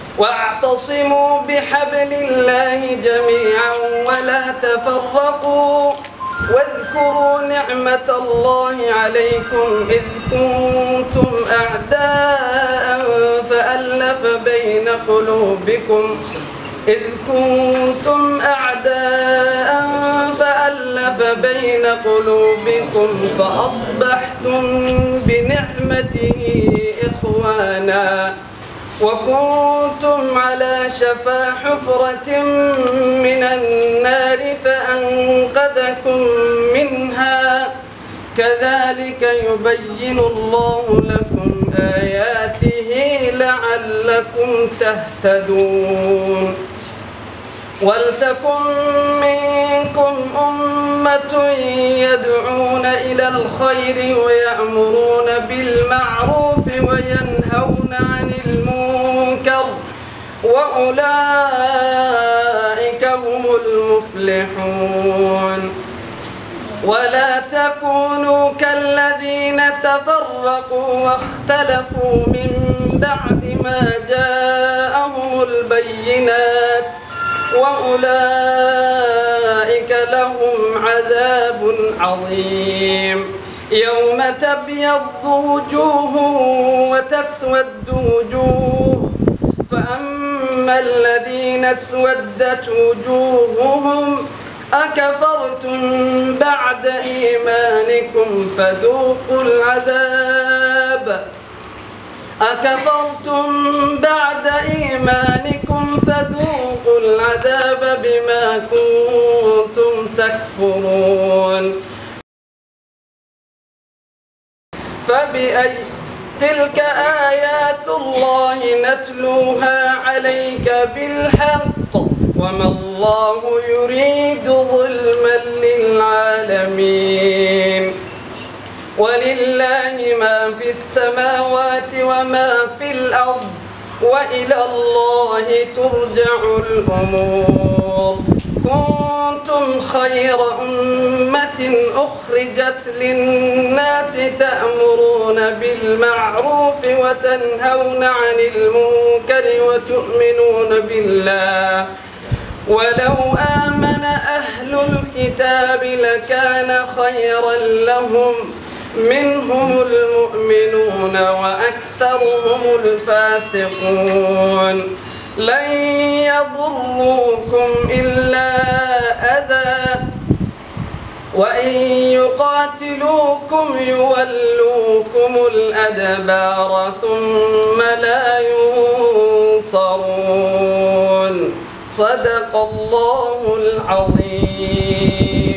واعتصموا بحبل الله جميعا ولا تفرقوا واذكروا نعمة الله عليكم إذ كنتم أعداء فألف بين قلوبكم فأصبحتم بنعمته إخوانا وكنتم على شفا حفرة من النار فأنقذكم منها كذلك يبين الله لكم آياته لعلكم تهتدون ولتكن منكم أمة يدعون إلى الخير ويأمرون بالمعروف وينهون عن المنكر وأولئك هم المفلحون ولا تكونوا كالذين تفرقوا واختلفوا من بعد ما جاءهم البينات وأولئك لهم عذاب عظيم يوم تبيض وجوه وتسود وجوه فأما الذين اسودت وجوههم أكفرتم بعد إيمانكم فذوقوا العذاب بما كنتم تكفرون تلك آيات الله نتلوها عليك بالحق وما الله يريد ظلما للعالمين ولله ما في السماوات وما في الأرض وإلى الله ترجع الأمور كنتم خير أمة أخرجت للناس تأمرون بالمعروف وتنهون عن المنكر وتؤمنون بالله ولو آمن أهل الكتاب لكان خيرا لهم منهم المؤمنون وأكثرهم الفاسقون لن يضروكم إلا أذى وإن يقاتلوكم يولوكم الأدبار ثم لا ينصرون صدق الله العظيم.